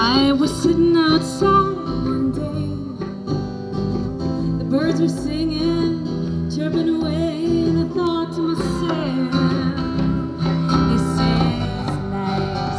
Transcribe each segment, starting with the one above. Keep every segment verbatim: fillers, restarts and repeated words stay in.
I was sitting outside one day. The birds were singing, chirping away, and I thought to myself, this is nice.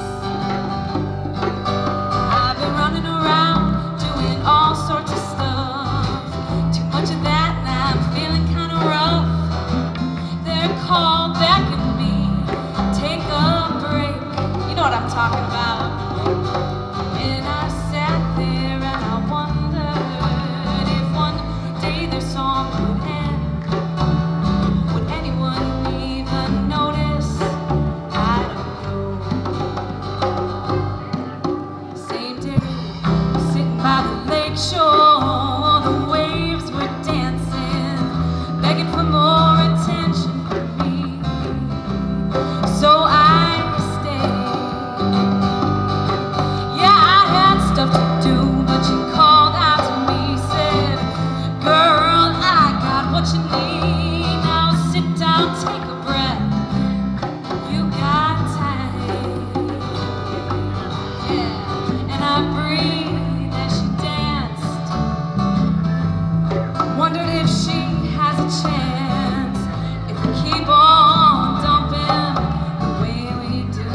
I've been running around doing all sorts of stuff. Too much of that, and I'm feeling kind of rough. They're called back at me. Take a break. You know what I'm talking about. And I sat there and I wondered if one day their song would end. Would anyone even notice? I don't know. Same day, sitting by the lake shore, the waves were dancing, begging for more attention from me. So I stayed. Yeah, I had stuff to do, but she called out to me, said, girl, I got what you need. Now sit down, take a breath. You got time. Yeah, and I breathed as she danced. Wondered if she has a chance if we keep on dumping the way we do.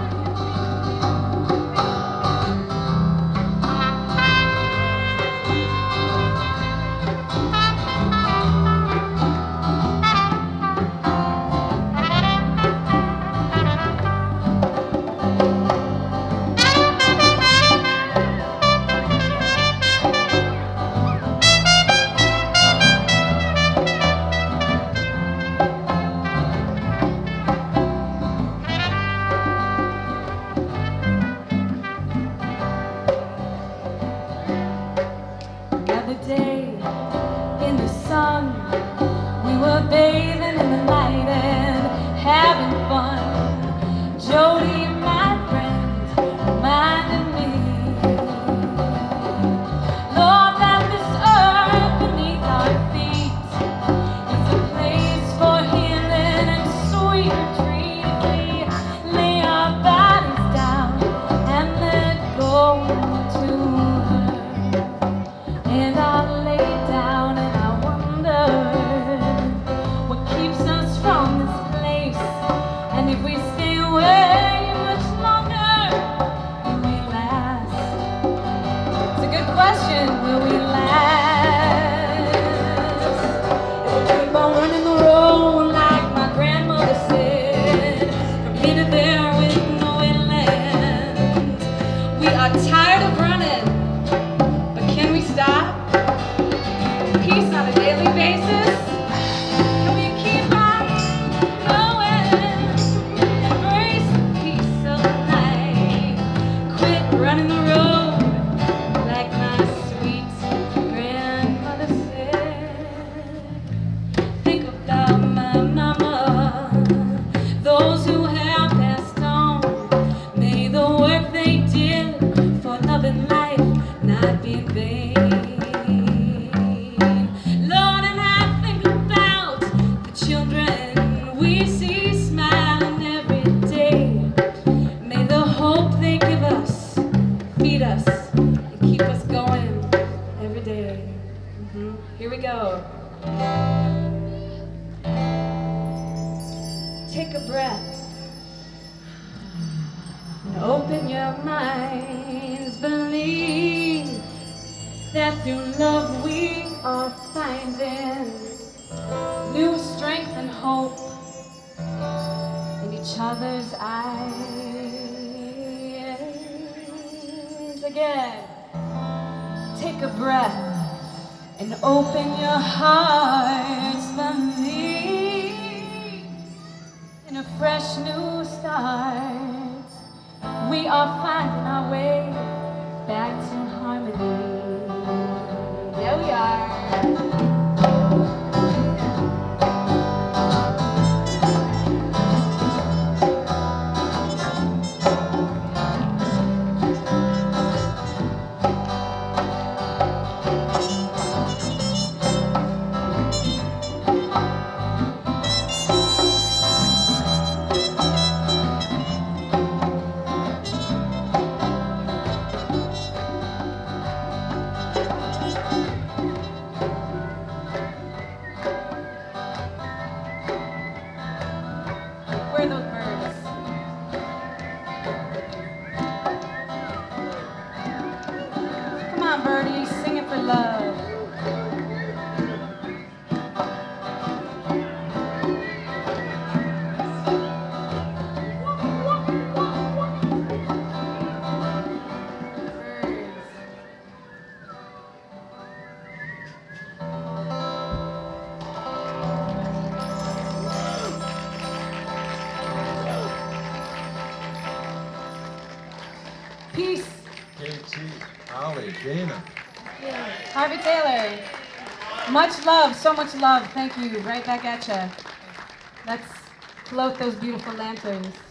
The other day in the sun, we were bathing in the light and having fun. Jody, my friend, reminded me, Lord, that this earth beneath our feet is a place for healing and sweet retreat. We lay our bodies down and let go to her. And I lay down and I wondered what keeps us from this place. And if we stay away much longer, will we last? It's a good question, will we last? If we keep on running the road like my grandmother said, from here to there with no inland. We are tired of running, but can we stop? Peace on a daily basis? Can we keep on going? Embrace the peace of life. Quit running the road like my sweet grandmother said. Think about my mama, those who have passed on. May the work they did for loving life not be in vain. Lord, and I think about the children we see smiling every day. May the hope they give us feed us and keep us going every day. Mhm. Here we go. Take a breath and open your minds. Believe that through love we are finding new strength and hope in each other's eyes. Again, take a breath and open your hearts. Believe in a fresh new start. We are finding our way back to harmony. There we are. love. Peace. K T, Ollie, Dena. Harvey Taylor. Much love, so much love. Thank you. Right back at ya. Let's float those beautiful lanterns.